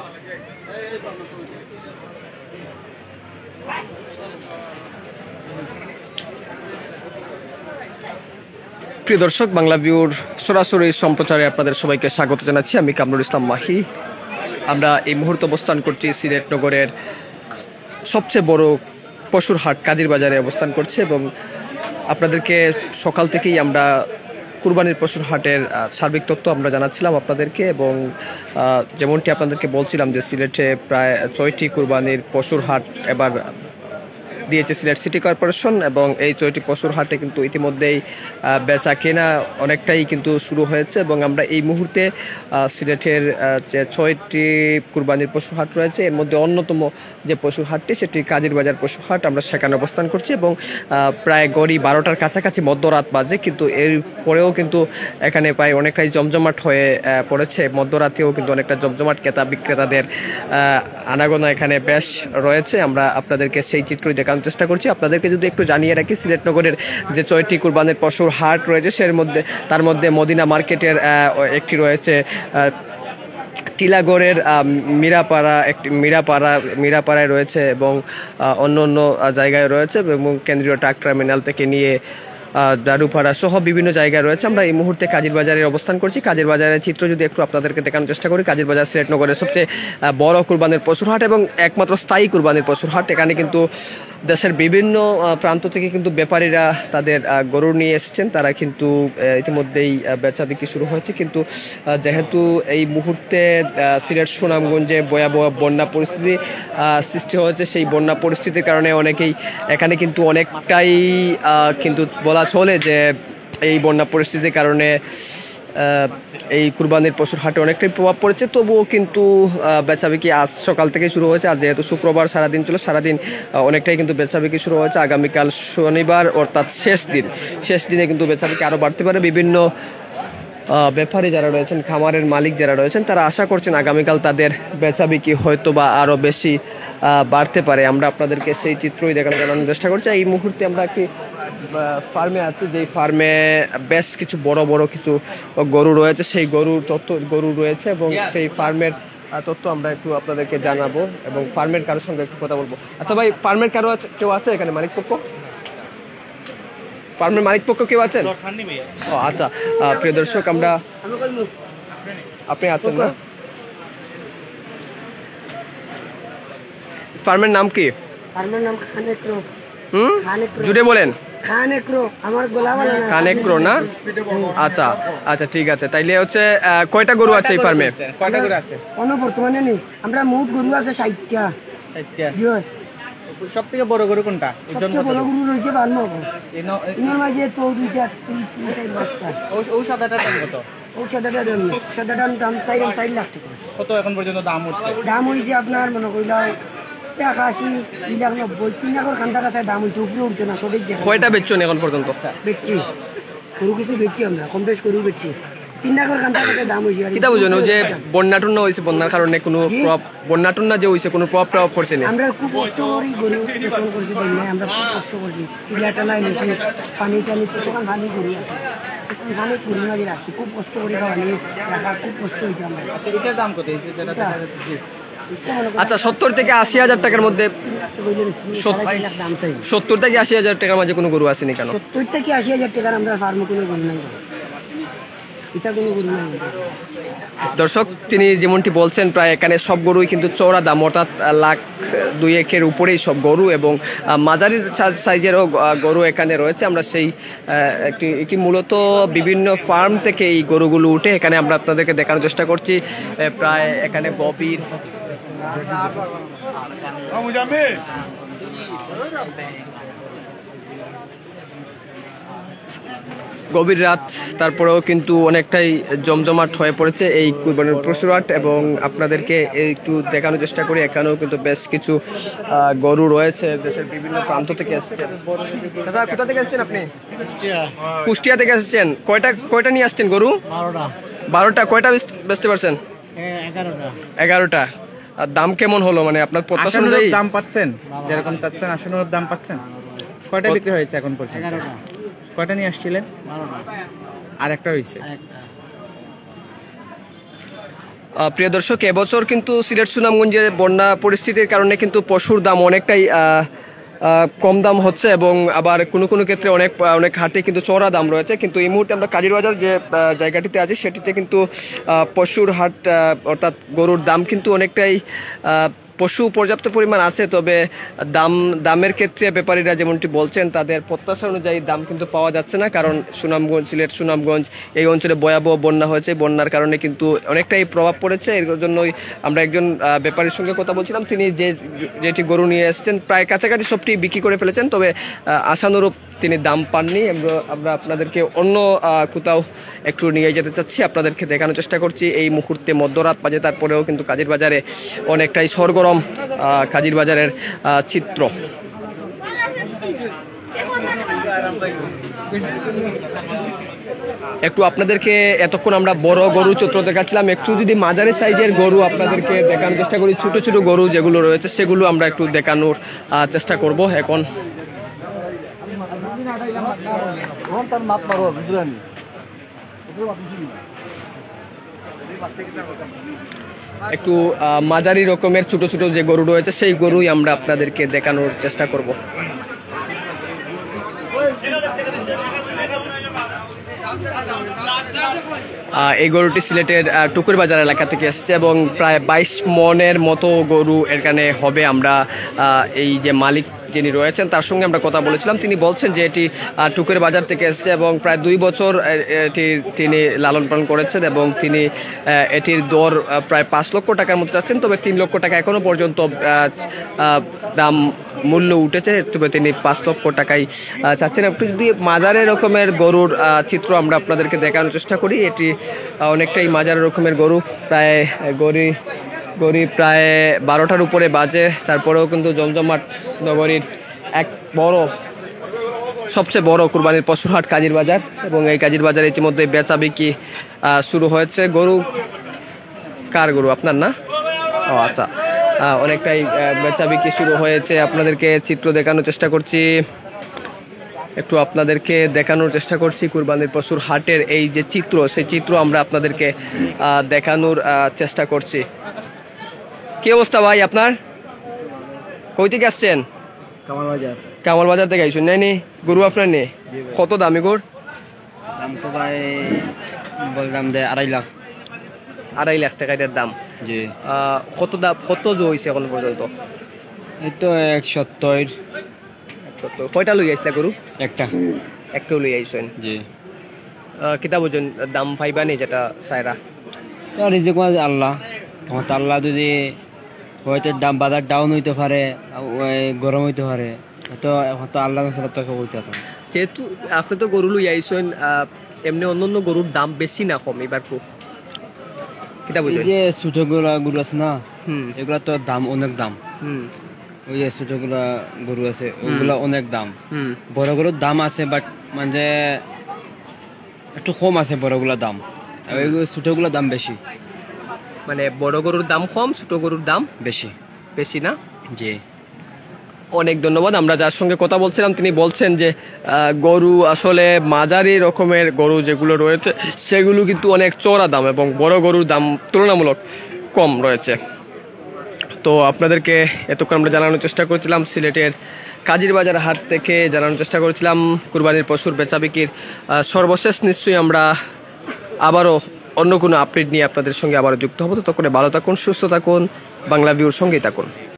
প্রিয় দর্শক, বাংলাভিউর সরাসরি সম্প্রচারে আপনাদের সবাইকে স্বাগত জানাচ্ছি। আমি কামরুল ইসলাম মাহি। আমরা এই মুহূর্তে অবস্থান করছি সিলেট নগরের সবচেয়ে বড় পশুর হাট কাজিরবাজারে অবস্থান করছি এবং আপনাদেরকে সকাল থেকেই আমরা কুরবানির পশুর হাটের সার্বিক তথ্য আমরা জানাচ্ছিলাম আপনাদেরকে এবং যেমনটি আপনাদেরকে বলছিলাম যে সিলেটে প্রায় 6টি কুরবানির পশুর হাট এবার দিয়েছে সিলেট সিটি কর্পোরেশন এবং এই 6টি পশুর হাটে কিন্তু ইতিমধ্যেই বেচা কেনা অনেকটাই কিন্তু শুরু হয়েছে এবং আমরা এই মুহূর্তে সিলেটের যে 6টি কুরবানির পশুর হাট রয়েছে এর মধ্যে অন্যতম যে পশুর হাটটি সেটি কাজিরবাজার পশুর হাট, আমরা সেখানে অবস্থান করছি এবং প্রায় গড়ি 12টার কাছাকাছি মধ্যরাত বাজে, কিন্তু এর পরেও কিন্তু এখানে প্রায় অনেকটাই জমজমাট হয়ে পড়েছে। মধ্যরাতেও কিন্তু অনেকটা জমজমাট ক্রেতা বিক্রেতাদের আনাগোনা এখানে বেশ রয়েছে। আমরা আপনাদেরকে সেই চিত্রই দেখানোর চেষ্টা করছি। আপনাদেরকে যদি একটু জানিয়ে রাখি, সিলেট নগরের যে 6টি কুরবানির পশুর হাট রয়েছে তার মধ্যে মদিনা মার্কেটের একটি রয়েছে, টিলাগড়ের মিরাপাড়ায় রয়েছে এবং অন্য অন্য জায়গায় রয়েছে এবং কেন্দ্রীয় ট্রাক টার্মিনাল থেকে নিয়ে দারুপাড়া সহ বিভিন্ন জায়গায় রয়েছে। আমরা এই মুহূর্তে কাজিরবাজারে অবস্থান করছি। কাজিরবাজারের চিত্র যদি একটু আপনাদেরকে দেখানোর চেষ্টা করি, কাজিরবাজার সিলেট নগরের সবচেয়ে বড় কুরবানির পশুর হাট এবং একমাত্র স্থায়ী কুরবানির পশুর হাট। এখানে কিন্তু দেশের বিভিন্ন প্রান্ত থেকে কিন্তু ব্যাপারীরা তাদের গরু নিয়ে এসেছেন, তারা কিন্তু ইতিমধ্যেই বেচা বিক্রি শুরু হয়েছে। কিন্তু যেহেতু এই মুহূর্তে সিলেট সুনামগঞ্জে ভয়াবহ বন্যা পরিস্থিতি সৃষ্টি হয়েছে, সেই বন্যা পরিস্থিতির কারণে অনেকেই এখানে কিন্তু অনেকটাই কিন্তু বলা চলে যে এই বন্যা পরিস্থিতির কারণে এই কুরবানির পশুর হাটে অনেকটাই প্রভাব পড়েছে। তবুও কিন্তু বেচাবিক্রি আজ সকাল থেকে শুরু হয়েছে। আর যেহেতু শুক্রবার সারাদিন ছিল, সারাদিন অনেকটাই কিন্তু বেচাবিক্রি শুরু হয়েছে। আগামীকাল শনিবার অর্থাৎ শেষ দিনে কিন্তু বেচাবিক্রি আরও বাড়তে পারে। বিভিন্ন ব্যাপারী যারা রয়েছেন, খামারের মালিক যারা রয়েছেন, তারা আশা করছেন আগামীকাল তাদের বেচাবিক্রি হয়তো বা আরও বেশি বাড়তে পারে। আমরা আপনাদেরকে সেই চিত্রই জানানোর চেষ্টা করছি। এই মুহূর্তে আমরা একটি ফার্মে আছি, যেই ফার্মে বেশ কিছু বড় বড় কিছু গরু রয়েছে, সেই গরু রয়েছে এবং সেই ফার্মের তথ্য আমরা একটু আপনাদেরকে জানাবো এবং ফার্মের কারোর সঙ্গে একটু কথা বলবো। আচ্ছা ভাই, ফার্মের কেউ আছে এখানে? ফার্মের মালিক পক্ষ কেউ আছেন? ও আচ্ছা, প্রিয় দর্শক, আপনি আছেন না? ফার্মের নাম কি? ফার্মের নাম খানেক্রো। জুড়ে বলেন। খানেক্রো না? আচ্ছা আচ্ছা, ঠিক আছে। তাইলে হচ্ছে কয়টা গরু আছে এই ফার্মে? বর্তমানে নেই, আমরা মোট গরু আছে 60টা। সব থেকে বড় গরু কোনটা? বড় গরু রয়েছে সাদাটার দাম 4 লাখ টাকা। কত এখন পর্যন্ত দাম হয়েছে আপনার মনে করলাম 81, 290, 3 লাখের খান্তা কাছে দাম হয়েছে, উপরে উঠছে না। সঠিক কয়টা বেচছেন এখন পর্যন্ত? বেচছি গরু কিছু বেচছি, আমরা কম বেশ গরু বেচছি। 3 লাখের খান্তা কাছে দাম হয়েছে। কিতা বুঝুন যে বন্যা টন্যা হয়েছে, বন্যার কারণে কোনো বন্যা টন্যা যে হয়েছে কোনো প্রভাব পড়ছে না? আমরা খুব কষ্ট করি, গরু যত্ন করছি, আমরা খুব কষ্ট করছি। টিলাটালা এনেছি, পানি টানি তখন ভালো করি, ভালো করুণা দিয়ে রাখছি। খুব কষ্ট করে খাওয়ানি রাখা, খুব কষ্ট হয়েছে আমার। এটার দাম কত? আচ্ছা, 70 থেকে 80 হাজার টাকার মধ্যে, 70 থেকে 80 হাজার টাকার মাঝে কোনো গরু আসেনি কেন? 70 থেকে 80 হাজার টাকার আমরা ফার্মে কোনো গরু নাই, এটা কোনো গরু নাই। দর্শক, তিনি যেমনটি বলছেন, প্রায় এখানে সব গরুই কিন্তু চওড়া দাম, অর্থাৎ 1,02,1 উপরেই সব গরু এবং মাঝারি সাইজেরও গরু এখানে রয়েছে। আমরা সেই একটি মূলত বিভিন্ন ফার্ম থেকে এই গরুগুলো উঠে এখানে আমরা আপনাদেরকে দেখানোর চেষ্টা করছি। প্রায় এখানে গভীর রাত, তারপরেও কিন্তু অনেকটাই জমজমাট হয়ে পড়েছে এই কুরবানির পশুর হাট এবং আপনাদেরকে একটু দেখানোর চেষ্টা করি। এখানেও কিন্তু বেশ কিছু গরু রয়েছে, দেশের বিভিন্ন প্রান্ত থেকে এসেছেন। দাদা, কোথা থেকে এসেছেন আপনি? কুষ্টিয়া থেকে এসেছেন। কয়টা নিয়ে আসছেন গরু? 12টা। কয়টা বেচতে পারছেন? 11টা। আর দাম কেমন হলো, মানে আপনার প্রত্যাশা অনুযায়ী দাম পাচ্ছেন? যেরকম চাচ্ছেন আশানুরূপ দাম পাচ্ছেন? কয়টা বিক্রি হয়েছে এখন পর্যন্ত? 11টা। কয়টা নিয়ে আসছিলেন? 12টা। আর একটা হয়েছে। প্রিয় দর্শক, এবছর কিন্তু সিলেট সুনামগঞ্জে বন্যা পরিস্থিতির কারণে কিন্তু পশুর দাম অনেকটাই কম দাম হচ্ছে এবং আবার কোনো কোনো ক্ষেত্রে অনেক হাটে কিন্তু চড়া দাম রয়েছে। কিন্তু এই মুহূর্তে আমরা কাজিরবাজার যে জায়গাটিতে আছি সেটিতে কিন্তু পশুর হাট অর্থাৎ গরুর দাম কিন্তু অনেকটাই পশু পর্যাপ্ত পরিমাণ আছে, তবে দামের ক্ষেত্রে ব্যাপারীরা যেমনটি বলছেন তাদের প্রত্যাশা অনুযায়ী দাম কিন্তু পাওয়া যাচ্ছে না, কারণ সিলেট সুনামগঞ্জ এই অঞ্চলে ভয়াবহ বন্যা হয়েছে। বন্যার কারণে কিন্তু অনেকটাই প্রভাব পড়েছে। এর জন্যই আমরা একজন ব্যাপারীর সঙ্গে কথা বলছিলাম, তিনি যেটি গরু নিয়ে এসেছেন প্রায় কাছাকাছি সবটি বিক্রি করে ফেলেছেন, তবে আশানুরূপ তিনি দাম পাননি। আমরা আপনাদেরকে অন্য কোথাও একটু নিয়ে যেতে চাচ্ছি, আপনাদেরকে দেখানোর চেষ্টা করছি। এই মুহূর্তে মধ্যরাত বাজে, তারপরেও কিন্তু কাজির বাজারে অনেকটাই সরগরম কাজির বাজারের চিত্র। একটু আপনাদেরকে এতক্ষণ আমরা বড় গরু চিত্র দেখাচ্ছিলাম, একটু যদি মাঝারি সাইজের গরু আপনাদেরকে দেখানোর চেষ্টা করি, ছোট ছোট গরু যেগুলো রয়েছে সেগুলো আমরা একটু দেখানোর চেষ্টা করব। এখন একটু মাঝারি রকমের ছোট ছোট যে গরু রয়েছে সেই গরুই আমরা আপনাদেরকে দেখানোর চেষ্টা করব। এই গরুটি সিলেটের টুকুর বাজার এলাকা থেকে এসেছে এবং প্রায় 22 মনের মতো গরু এখানে হবে। আমরা এই যে মালিক যিনি রয়েছেন তার সঙ্গে আমরা কথা বলেছিলাম, তিনি বলছেন যে এটি টুকুর বাজার থেকে এসেছে এবং প্রায় 2 বছর তিনি লালন পালন করেছেন এবং তিনি এটির দর প্রায় 5 লক্ষ টাকার মতো চাচ্ছেন, তবে 3 লক্ষ টাকা এখনো পর্যন্ত দাম মূল্য উঠেছে, তবে তিনি 5 লক্ষ টাকাই চাচ্ছেন। একটু যদি মাঝারি রকমের গরুর চিত্র আমরা আপনাদেরকে দেখানোর চেষ্টা করি, এটি অনেকটাই মাঝারি রকমের গরু, প্রায় গরি প্রায় 12টার উপরে বাজে, তারপরেও কিন্তু জমজমাট নগরীর এক সবচেয়ে বড় কুরবানির পশুর হাট কাজির বাজার, এবং এই কাজির বাজারে ইতিমধ্যে বেচা বিক্রি শুরু হয়েছে। গরু কার গরু? আপনার না? ও আচ্ছা, অনেকটাই বেচা বিক্রি শুরু হয়েছে। আপনাদেরকে চিত্র দেখানোর চেষ্টা করছি, একটু আপনাদেরকে দেখানোর চেষ্টা করছি কুরবানির পশুর হাটের এই যে চিত্র, সেই চিত্র আমরা আপনাদেরকে দেখানোর চেষ্টা করছি। কি অবস্থা ভাই আপনার? কই থেকে আসছেন? কামাল বাজার থেকে আইসুন নাইনি? গরু আপনার নেই? কত দামি গরু? দাম তো ভাই বললাম যে 2.5 লাখ। 2.5 লাখ টাকা এটার দাম? জি। কত জো হয়েছে এখন পর্যন্ত? এই তো 170। কয়টা লই আইসলা গরু? একটা লই আইসেন? জি। কিতা বুঝুন দাম পাইবা নি যেটা সাইরা? তো রিজিক মাঝে আল্লাহ, আল্লাহ যদি হয়তো দাম বাজার ডাউন হইতে পারে, গরম হইতে পারে, তো এখন তো আল্লাহ তোকে বলতে হবে। যেহেতু আপনি তো গরু লই আইসেন, এমনি অন্য গরুর দাম বেশি না কম এবার? কিতা বুঝুন যে ছোট গরু আছে না, এগুলা তো দাম অনেক দাম। ওই যে ছোট গরু আছে ওগুলা অনেক দাম। বড় গরুর দাম আছে, বাট মানে একটু কম আছে বড়গুলোর দাম, ছোট গুলোর দাম বেশি। মানে বড় গরুর দাম কম, ছোট গরুর দাম বেশি না? জি। অনেক ধন্যবাদ। আমরা যার সঙ্গে কথা বলছিলাম তিনি বলছেন যে গরু আসলে মাঝারি রকমের গরু যেগুলো রয়েছে সেগুলো কিন্তু অনেক চড়া দাম এবং বড় গরুর দাম তুলনামূলক কম রয়েছে। তো আপনাদেরকে এতক্ষণ আমরা জানানোর চেষ্টা করছিলাম সিলেটের কাজির বাজার হাট থেকে, জানানোর চেষ্টা করেছিলাম কুরবানির পশুর বেচাবিক্রির সর্বশেষ। নিশ্চয়ই আমরা আবারও অন্য কোনো আপডেট নিয়ে আপনাদের সঙ্গে আবারও যুক্ত হবো। ততক্ষণে ভালো থাকুন, সুস্থ থাকুন, বাংলা ভিউর সঙ্গেই থাকুন।